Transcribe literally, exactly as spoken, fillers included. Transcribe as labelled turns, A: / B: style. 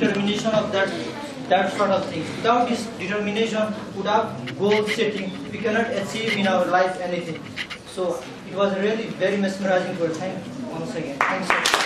A: determination of that that sort of things. Without this determination, without goal setting, we cannot achieve in our life anything. So it was really very mesmerizing. For thank you once again. Thanks.